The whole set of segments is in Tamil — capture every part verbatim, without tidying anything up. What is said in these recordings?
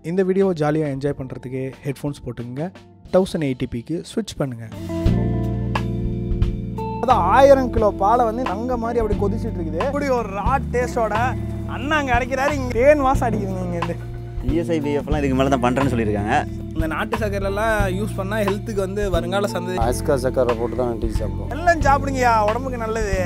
இந்த வீடியோ ஜாலியாக என்ஜாய் பண்ணுறதுக்கு ஹெட்ஃபோன்ஸ் போட்டுங்க தௌசண்ட் எயிட்டிபிக்கு ஸ்விட்ச் பண்ணுங்கள். அதான் ஆயிரம் கிலோ பாலை வந்து நங்க மாதிரி அப்படி கொதிச்சுட்டு இருக்குது. இப்படி ஒரு ராட் டேஸ்டோட அண்ணா அங்கே அரைக்கிறாரு. இங்கே தேன் வாசம் அடிக்குதுங்க இங்கேருந்து. இஎஸ்ஐ பிஎஃப்லாம் இதுக்கு மேலே தான் பண்ணுறேன்னு சொல்லியிருக்காங்க. இந்த நாட்டு சக்கரெல்லாம் யூஸ் பண்ணால் ஹெல்த்துக்கு வந்து வருங்கால சந்ததி ஆஸ்கா சக்கரை போட்டு தான் டீ சாப்பிடுவோம். எல்லாம் சாப்பிடுங்கய்யா, உடம்புக்கு நல்லது.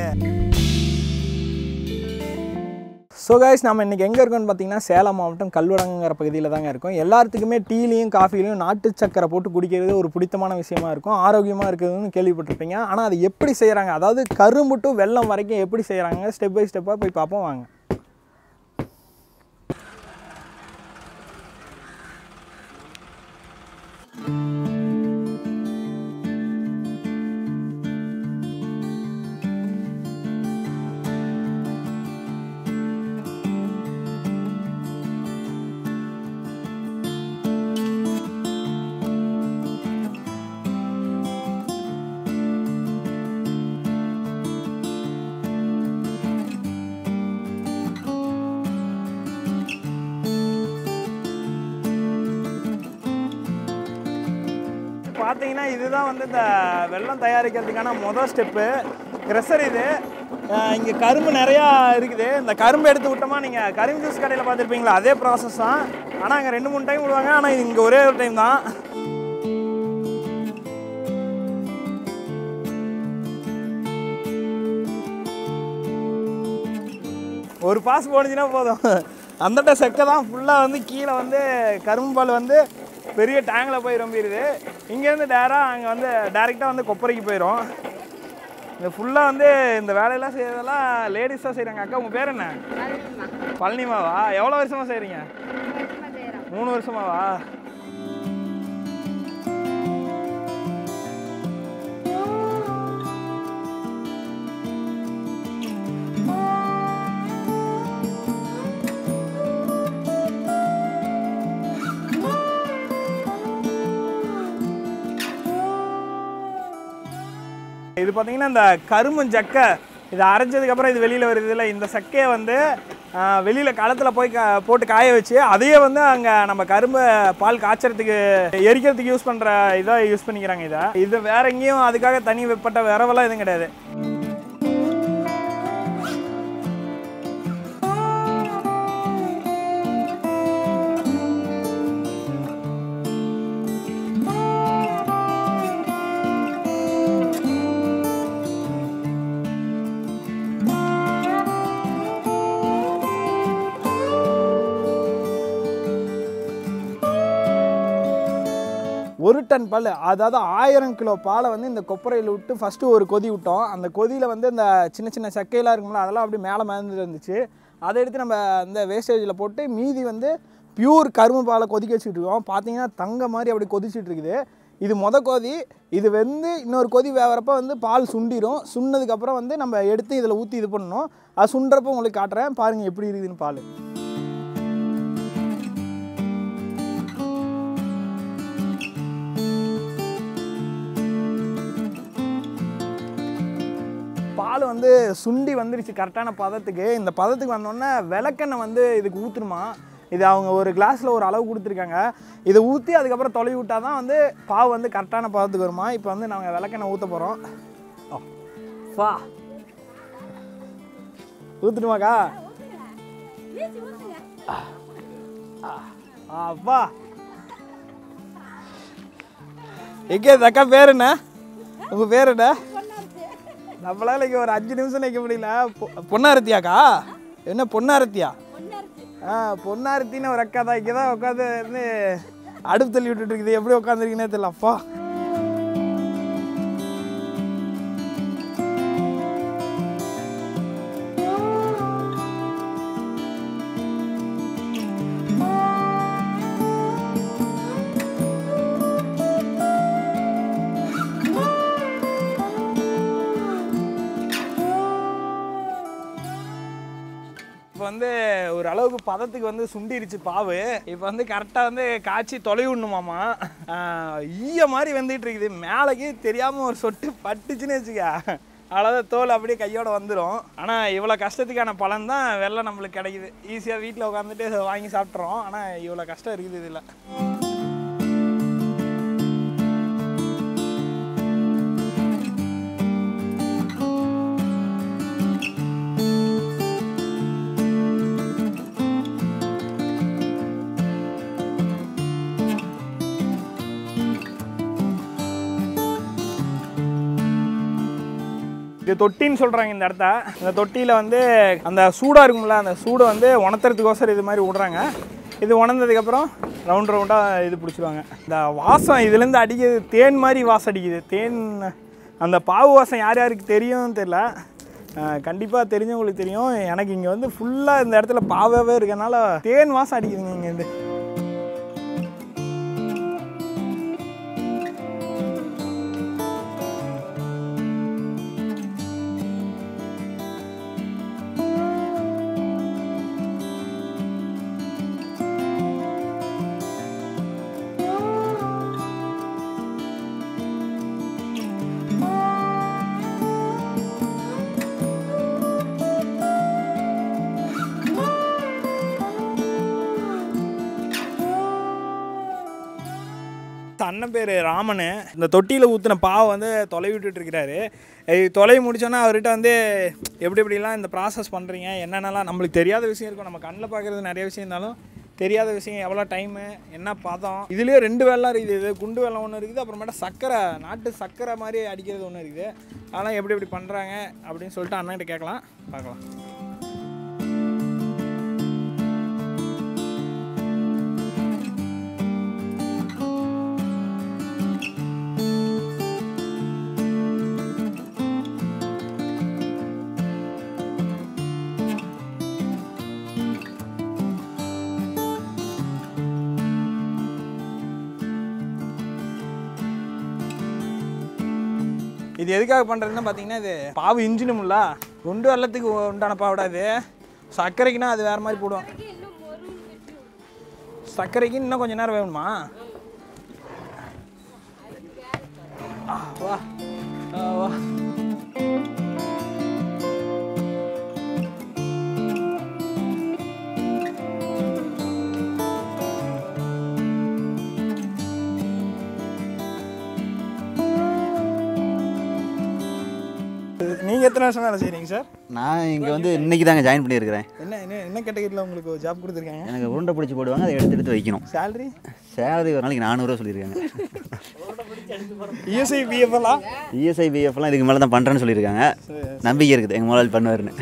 ஸோ கைஸ், நம்ம இன்றைக்கி எங்கே இருக்கோம்னு பார்த்தீங்கன்னா சேலம் மாவட்டம் கல்வடங்கிற பகுதியில் தாங்க இருக்கோம். எல்லாத்துக்குமே டீலையும் காஃபிலையும் நாட்டு சக்கரை போட்டு குடிக்கிறது ஒரு பிடித்தமான விஷயமா இருக்கும், ஆரோக்கியமாக இருக்குதுன்னு கேள்விப்பட்டிருப்பீங்க. ஆனால் அது எப்படி செய்கிறாங்க, அதாவது கரும்பு டு வெல்லம் வரைக்கும் எப்படி செய்கிறாங்க, ஸ்டெப் பை ஸ்டெப்பாக போய் பார்ப்போம் வாங்க. பார்த்தீங்கன்னா இதுதான் வந்து இந்த வெல்லம் தயாரிக்கிறதுக்கான மொதல் ஸ்டெப்பு, க்ரெஷர். இது இங்கே கரும்பு நிறையா இருக்குது. இந்த கரும்பு எடுத்து விட்டோமா, நீங்கள் கரும்பு ஜூஸ் கடையில் பார்த்துருப்பீங்களா, அதே ப்ராசஸ் தான். ஆனால் அங்கே ரெண்டு மூணு டைம் விடுவாங்க, ஆனால் இது இங்கே ஒரே ஒரு டைம் தான். ஒரு பாஸ் போனிச்சுன்னா போதும், அந்தட்ட செக்கை தான் ஃபுல்லாக வந்து கீழே வந்து கரும்பு பால் வந்து பெரிய டேங்கில் போய் ரொம்பிடுது. இங்கேருந்து டேராக அங்கே வந்து டேரெக்டாக வந்து கொப்பரைக்கு போயிடும். இந்த ஃபுல்லாக வந்து இந்த வேலையெல்லாம் செய்கிறதெல்லாம் லேடிஸ் தான் செய்கிறாங்க. அக்கா, உங்கள் பேர் என்ன? பழனிமாவா? எவ்வளோ வருஷமாக செய்கிறீங்க? மூணு வருஷமாவா? இது பார்த்தீங்கன்னா இந்த கரும்பு சக்கை, இதை அரைச்சதுக்கப்புறம் இது வெளியில் வருது இல்லை, இந்த சக்கையை வந்து வெளியில் களத்தில் போய் கா போட்டு காய வச்சு அதையே வந்து அங்கே நம்ம கரும்பு பால் காய்ச்சறதுக்கு எரிக்கிறதுக்கு யூஸ் பண்ணுற இதாக யூஸ் பண்ணிக்கிறாங்க. இதை இது வேற எங்கேயும் அதுக்காக தனி வெப்பட்ட விரவெல்லாம் எதுவும் கிடையாது. ஒரு டன் பால், அதாவது ஆயிரம் கிலோ பாலை வந்து இந்த கொப்பரையில் விட்டு ஃபஸ்ட்டு ஒரு கொதி விட்டோம். அந்த கொதியில் வந்து இந்த சின்ன சின்ன சக்கையெல்லாம் இருக்குங்களா, அதெல்லாம் அப்படி மேலே மேந்து இருந்துச்சு. அதை எடுத்து நம்ம இந்த வேஸ்டேஜில் போட்டு மீதி வந்து பியூர் கரும்பு பாலை கொதிக்க வச்சுட்டு இருக்கோம். பார்த்தீங்கன்னா தங்க மாதிரி அப்படி கொதிச்சுட்டு இருக்குது. இது மொதல் கொதி. இது வந்து இன்னொரு கொதி வேகிறப்ப வந்து பால் சுண்டிடும். சுண்டதுக்கப்புறம் வந்து நம்ம எடுத்து இதில் ஊற்றி இது பண்ணணும். அது சுண்டுறப்போ உங்களுக்கு காட்டுறேன், பாருங்கள் எப்படி இருக்குதுன்னு பால். பால் வந்து சுண்டி வந்துருச்சு கரெக்டான பதத்துக்கு. இந்த பதத்துக்கு வந்தோடனே விளக்கெண்ணெய் வந்து இதுக்கு ஊற்றுணுமா. இது அவங்க ஒரு கிளாஸில் ஒரு அளவு கொடுத்துருக்காங்க. இதை ஊற்றி அதுக்கப்புறம் தொலைவி விட்டால் தான் வந்து பாவு வந்து கரெக்டான பதத்துக்கு வருமா. இப்போ வந்து நாங்கள் விளக்கெண்ணெய் ஊற்ற போகிறோம். வா, ஊற்றுட்டுமாக்கா? அப்பா, எங்கே அக்கா பேர் என்ன? உங்கள் பேர் என்ன? நம்மளால இங்கே ஒரு அஞ்சு நிமிஷம் நிற்க முடியல. பொன்னாரத்தியாக்கா? என்ன பொன்னாரத்தியா? ஆ, பொன்னாரத்தின்னு ஒரு அக்கா தான். இங்கே தான் உட்காந்து வந்து அடுப்பு தள்ளி விட்டுட்டு இருக்குது. எப்படி உட்காந்துருக்கீங்கன்னே தெரியல. அப்பா, இப்போ வந்து ஒரு அளவுக்கு பதத்துக்கு வந்து சுண்டிருச்சு பாவு. இப்போ வந்து கரெக்டாக வந்து காய்ச்சி தொலை விடணுமாமா. ஈய மாதிரி வந்துட்டு இருக்குது. மேலேக்கு தெரியாமல் ஒரு சொட்டு பட்டுச்சுன்னு வச்சுக்க, அவ்வளோதான், தோல் அப்படியே கையோடு வந்துடும். ஆனால் இவ்வளோ கஷ்டத்துக்கான பலன் தான் வெள்ளம் நம்மளுக்கு கிடைக்குது. ஈஸியாக வீட்டில் உட்காந்துட்டு வாங்கி சாப்பிட்றோம். ஆனால் இவ்வளோ கஷ்டம் இருக்குது இதில். இது தொட்டின்னு சொல்கிறாங்க இந்த இடத்த. இந்த தொட்டியில் வந்து அந்த சூடாக இருக்கும்ல, அந்த சூடை வந்து உணர்த்துறதுக்கோசரம் இது மாதிரி விட்றாங்க. இது உணர்ந்ததுக்கப்புறம் ரவுண்ட் ரவுண்டாக இது பிடிச்சிடுவாங்க. இந்த வாசம் இதுலேருந்து அடிக்கிறது தேன் மாதிரி வாசம் அடிக்குது. தேன் அந்த பாவு வாசம் யார் யாருக்கு தெரியும்னு தெரியல, கண்டிப்பாக தெரிஞ்சவங்களுக்கு தெரியும். எனக்கு இங்கே வந்து ஃபுல்லாக இந்த இடத்துல பாவாகவே இருக்கனால தேன் வாசம் அடிக்குதுங்க இங்கேருந்து. அண்ணன் பேர் ராமன். இந்த தொட்டியில் ஊற்றின பாவை வந்து தொலை விட்டுட்டுருக்கிறாரு. தொலை முடித்தோன்னா அவர்கிட்ட வந்து எப்படி எப்படிலாம் இந்த ப்ராசஸ் பண்ணுறீங்க, என்னென்னலாம் நம்மளுக்கு தெரியாத விஷயம் இருக்கும். நம்ம கண்ணில் பார்க்குறது நிறைய விஷயம் இருந்தாலும் தெரியாத விஷயம், எவ்வளோ டைமு, என்ன பதம். இதுலேயே ரெண்டு வெள்ளம் இருக்குது. இது குண்டு வெள்ளம் ஒன்று இருக்குது, அப்புறமேட்டா சர்க்கரை, நாட்டு சர்க்கரை மாதிரி அடிக்கிறது ஒன்று இருக்குது. அதெல்லாம் எப்படி எப்படி பண்ணுறாங்க அப்படின்னு சொல்லிட்டு அண்ணன்கிட்ட கேட்கலாம், பார்க்கலாம். இது எதுக்காக பண்ணுறதுன்னு பார்த்தீங்கன்னா, இது பாவு இன்ஜினும்ல குண்டு வெள்ளத்துக்கு உண்டான பாவடா. இது சர்க்கரைக்குன்னா அது வேறு மாதிரி போடுவோம். சர்க்கரைக்கு இன்னும் கொஞ்சம் நேரம் வேணுமா? வா வா நீங்கள் எத்தனை வருஷம் வேலை செய்கிறீங்க சார்? நான் இங்கே வந்து இன்றைக்கி தாங்க ஜாயின் பண்ணியிருக்கிறேன். என்ன என்ன என்ன கேட்டகரியில் உங்களுக்கு ஜாப் கொடுத்துருக்காங்க? எனக்கு உருண்டை பிடிச்சி போடுவாங்க, அதை எடுத்து எடுத்து வைக்கணும். சேலரி சேலரி ஒரு நாளைக்கு நானூறுரூவா சொல்லியிருக்காங்க. இஎஸ்ஐ பிஎஃப்லாம் இஎஸ்ஐ பிஎஃப்லாம் இதுக்கு மேலே தான் பண்ணுறேன்னு சொல்லியிருக்காங்க. நம்பிக்கை இருக்குது எங்கள் முதலாளி பண்ணுவாருன்னு.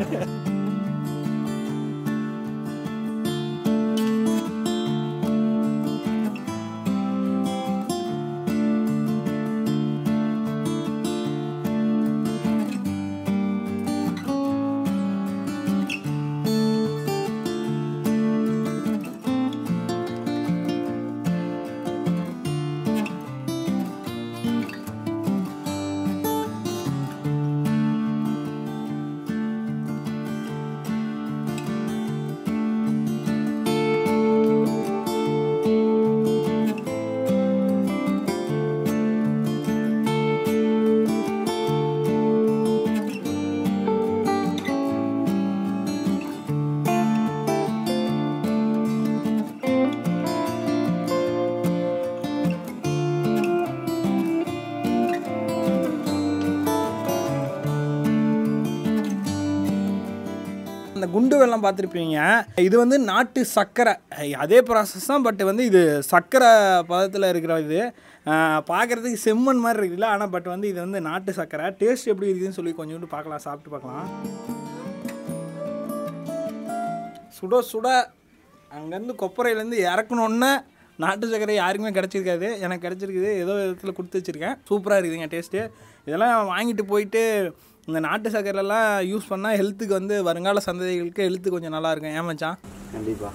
அந்த குண்டு வெள்ளம் பார்த்துருப்பீங்க. இது வந்து நாட்டு சர்க்கரை, அதே ப்ராசஸ் தான். பட் வந்து இது சர்க்கரை பதத்தில் இருக்கிற இது பார்க்குறதுக்கு செம்மண் மாதிரி இருக்குல்ல, ஆனால் பட் வந்து இது வந்து நாட்டு சர்க்கரை. டேஸ்ட் எப்படி இருக்குதுன்னு சொல்லி கொஞ்சோண்டு பார்க்கலாம், சாப்பிட்டு பார்க்கலாம். சுட சுட அங்கேருந்து கொப்பரையிலேருந்து இறக்கணுன்னே நாட்டு சர்க்கரை யாருக்குமே கிடச்சிருக்காது. எனக்கு கிடச்சிருக்குது, ஏதோ விதத்தில் கொடுத்து வச்சுருக்கேன். சூப்பராக இருக்குதுங்க டேஸ்ட்டு. இதெல்லாம் வாங்கிட்டு போயிட்டு இந்த நாட்டு சர்க்கரைலாம் யூஸ் பண்ணால் ஹெல்த்துக்கு வந்து வருங்கால சந்ததிகளுக்கு ஹெல்த்து கொஞ்சம் நல்லாயிருக்கும். ஏமாச்சான் கண்டிப்பாக.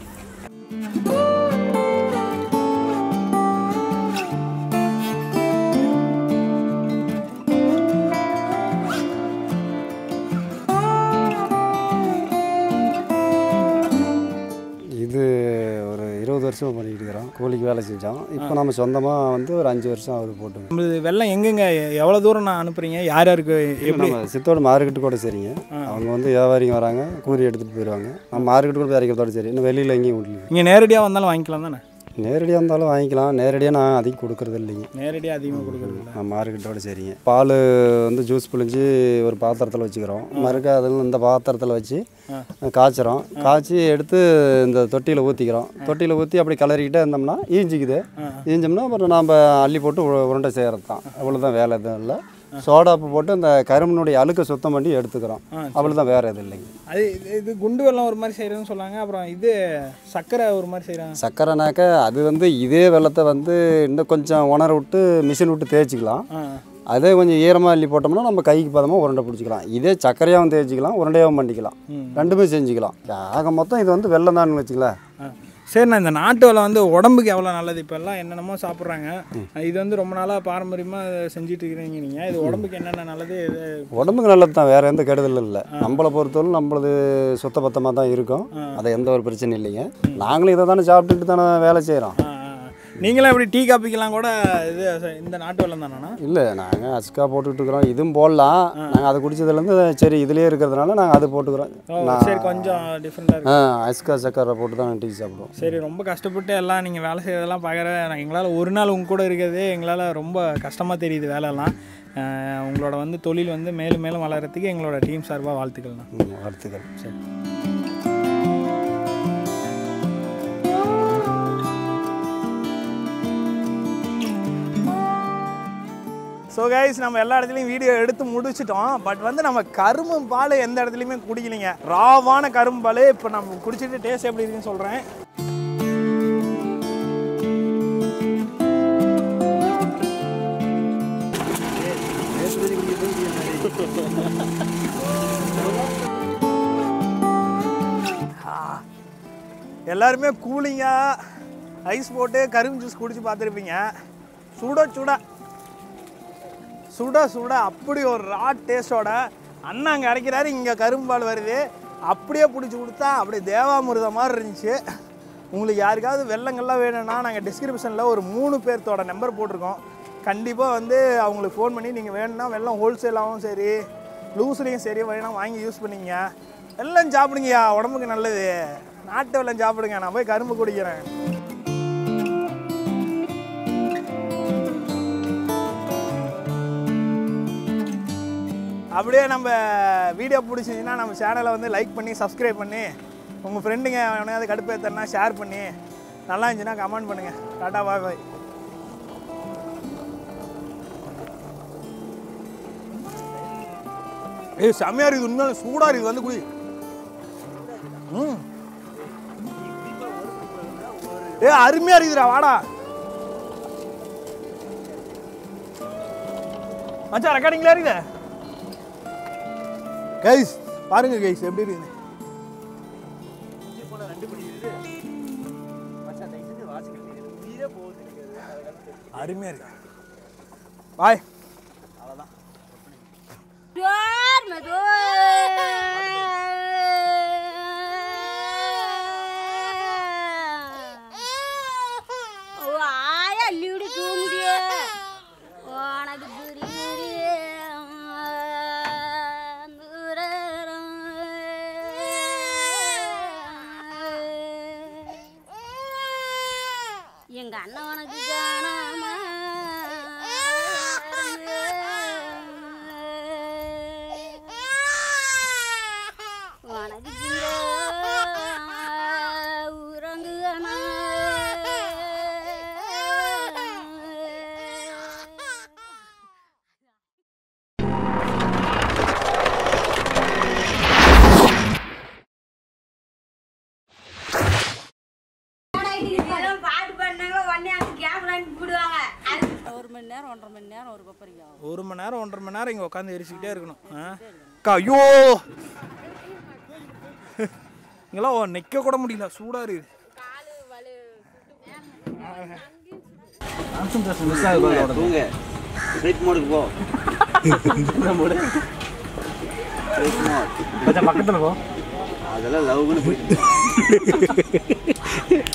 இது ஒரு இருபது வருஷமாக பண்ணிக்கிட்டு இருக்கிறோம். கூலிக்கு வேலை செஞ்சோம். இப்போ நம்ம சொந்தமாக வந்து ஒரு அஞ்சு வருஷம் ஆகுது போட்டு. நம்மளது வெள்ளம் எங்கெங்க எவ்வளோ தூரம் நான் அனுப்புகிறீங்க, யார் யாருக்கு எப்படி? நம்ம சித்தோடு மார்க்கெட்டு கூட சரிங்க. அவங்க வந்து வியாபாரிங்க வராங்க, கூறி எடுத்துகிட்டு போயிடுவாங்க. நம்ம மார்க்கெட்டு கூட இறக்கிறதோட சரி. இன்னும் வெளியில் எங்கேயும் விடல. இங்கே நேரடியாக வந்தாலும் வாங்கிக்கலாம் தானே? நேரடியாக இருந்தாலும் வாங்கிக்கலாம். நேரடியாக நான் அதிகம் கொடுக்குறது இல்லைங்க. நேரடியாக அதிகமாக கொடுக்குறது இல்லை. நான் மார்க்கெட்டோட சரிங்க. பால் வந்து ஜூஸ் புழிஞ்சு ஒரு பாத்திரத்தில் வச்சுக்கிறோம். மறுக்க அதில் இந்த பாத்திரத்தில் வச்சு காய்ச்சிறோம். காய்ச்சி எடுத்து இந்த தொட்டியில் ஊற்றிக்கிறோம். தொட்டியில் ஊற்றி அப்படி கிளறிக்கிட்டே இருந்தோம்னா ஈஞ்சிக்குது. ஈஞ்சோம்னா அப்புறம் நம்ம அள்ளி போட்டு உருண்டை செய்கிறது தான். அவ்வளோதான், வேலை எதுவும் இல்லை. சோடாப்பு போட்டு அந்த கரும்புனுடைய அழுக்கை சுத்தம் பண்ணி எடுத்துக்கிறோம். அவ்வளோதான், வேறு எதுவும் இல்லைங்க. அது இது குண்டு வெள்ளம் ஒரு மாதிரி செய்கிறதுன்னு சொன்னாங்க. அப்புறம் இது சர்க்கரை ஒரு மாதிரி செய்கிறாங்க. சர்க்கரைனாக்க அது வந்து இதே வெள்ளத்தை வந்து இன்னும் கொஞ்சம் உணர விட்டு மிஷின் விட்டு தேய்ச்சிக்கலாம். அதே கொஞ்சம் ஈரமாக அள்ளி போட்டோம்னா நம்ம கைக்கு பதமாக உருண்டை பிடிச்சிக்கலாம். இதே சர்க்கரையாகவும் தேய்ச்சிக்கலாம், உருண்டையாகவும் பண்ணிக்கலாம். ரெண்டுமே செஞ்சுக்கலாம். ஆக மொத்தம் இது வந்து வெள்ளம் தான் வச்சுக்கலாம். சரிண்ணா, இந்த நாட்டு வெள்ளம் வந்து உடம்புக்கு எவ்வளோ நல்லது? இப்போ எல்லாம் என்னென்னமோ சாப்பிட்றாங்க. இது வந்து ரொம்ப நாளாக பாரம்பரியமாக செஞ்சுட்டு இருக்கிறீங்க நீங்கள். இது உடம்புக்கு என்னென்ன நல்லது? இது உடம்புக்கு நல்லது தான், வேறு எந்த கெடுதலும் இல்லை. நம்மளை பொறுத்தவரை நம்மளது சுத்தபத்தமாக தான் இருக்கும். அது எந்த ஒரு பிரச்சனையும் இல்லைங்க. நாங்களும் இதை தானே சாப்பிட்டுட்டு தானே வேலை செய்கிறோம். நீங்களும் எப்படி டீ காப்பிக்கெல்லாம் கூட இது இந்த நாட்டு வெள்ளம் தானேண்ணா? இல்லை, நாங்கள் அஸ்கா போட்டுக்கிட்டு இருக்கிறோம். இதுவும் போடலாம். நாங்கள் அதை குடிச்சதுலேருந்து சரி இதுலேயே இருக்கிறதுனால நாங்கள் அதை போட்டுக்கிறோம். சரி, கொஞ்சம் டிஃப்ரெண்ட்டாக இருக்கும். ஆ, அஸ்கா சக்கரை போட்டு தான் டீ சாப்பிடுவோம். சரி, ரொம்ப கஷ்டப்பட்டு எல்லாம் நீங்கள் வேலை செய்கிறதெல்லாம் பார்க்குற எங்களால் ஒரு நாள் உங்க கூட இருக்கிறதே எங்களால் ரொம்ப கஷ்டமாக தெரியுது வேலைலாம். உங்களோட வந்து தொழில் வந்து மேலும் மேலும் வளர்கிறதுக்கு எங்களோட டீம் சார்பாக வாழ்த்துக்கள்ண்ணா. வாழ்த்துக்கள். சரி. ஸோ கைஸ், நம்ம எல்லா இடத்துலையும் வீடியோ எடுத்து முடிச்சிட்டோம். பட் வந்து நம்ம கரும்பு பால் எந்த இடத்துலையுமே குடிக்கலைங்க. ராவான கரும்பு பால் இப்போ நம்ம குடிச்சிட்டு டேஸ்ட் எப்படி இருக்குன்னு சொல்கிறேன். எல்லாருமே கூலிங்காக ஐஸ் போட்டு கரும்பு ஜூஸ் குடிச்சு பார்த்துருப்பீங்க. சுட சுட சுட சுட அப்படி ஒரு ரா டேஸ்ட்டோட அண்ணா அங்கே அரைக்கிறாரு, இங்கே கரும்பால் வருது. அப்படியே பிடிச்சி கொடுத்தா அப்படியே தேவாமிருத மாதிரி இருந்துச்சு. உங்களுக்கு யாருக்காவது வெள்ளங்கள்லாம் வேணும்னா நாங்கள் டிஸ்கிரிப்ஷனில் ஒரு மூணு பேர்த்தோட நம்பர் போட்டிருக்கோம். கண்டிப்பாக வந்து அவங்களுக்கு ஃபோன் பண்ணி நீங்கள் வேணும்னா வெள்ளம் ஹோல்சேலாகவும் சரி லூஸ்லேயும் சரி வேணால் வாங்கி யூஸ் பண்ணிங்க. வெள்ளம் சாப்பிடுங்கய்யா, உடம்புக்கு நல்லது. நாட்டு வெள்ளம் சாப்பிடுங்க. நான் போய் கரும்பு குடிக்கிறேன். அப்படியே நம்ம வீடியோ பிடிச்சிருந்துச்சுன்னா நம்ம சேனலை வந்து லைக் பண்ணி சப்ஸ்கிரைப் பண்ணி உங்கள் ஃப்ரெண்டுங்க எவனையாவது கடுப்பேற்றனா ஷேர் பண்ணி நல்லா இருந்துச்சுன்னா கமெண்ட் பண்ணுங்கள். Tata bye bye. ஏய், செம்மையாக இருக்குது. உண்மையில சூடாக இருக்குது. வந்து குடி. ம் ஏ அருமையாக இருக்குதுடா. வாடா மச்சான், ரெக்கார்டிங்ல இருக்குது. கைஸ் பாருங்க கைஸ் எப்படி இருக்குது. அருமையா இருக்கு. பாய். அவ்வளோதான். எங்க அண்ணன் உனக்கு காணாம உனக்கு உறங்கு ஒரு மணி நேரம் ஒன்றரை மணி நேரம் ஒரு கொப்பரிக்கா ஒரு மணி நேரம் ஒன்றரை மணி நேரம் இங்கே உட்காந்து எரிச்சிக்கிட்டே இருக்கணும். ஐயோ, இங்கெல்லாம் நிற்க கூட முடியல, சூடாக இருக்குது. பக்கத்தில் போ. அதெல்லாம் லவ்